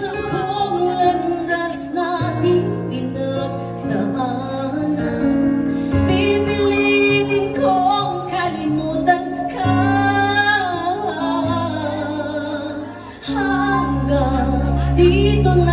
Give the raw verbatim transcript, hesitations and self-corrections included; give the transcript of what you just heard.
sa kong landas na di pinagdaanan. Pipilitin kong kalimutan ka hanggang dito na